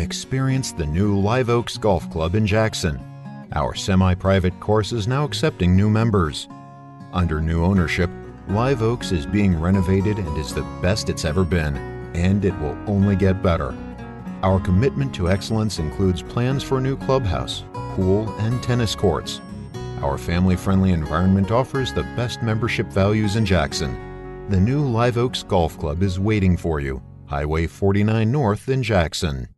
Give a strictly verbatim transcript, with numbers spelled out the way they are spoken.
experience the new Live Oaks Golf Club in Jackson. Our semi-private course is now accepting new members. Under new ownership, Live Oaks is being renovated and is the best it's ever been, and it will only get better. Our commitment to excellence includes plans for a new clubhouse, pool, and tennis courts. Our family-friendly environment offers the best membership values in Jackson. The new Live Oaks Golf Club is waiting for you, Highway forty-nine North in Jackson.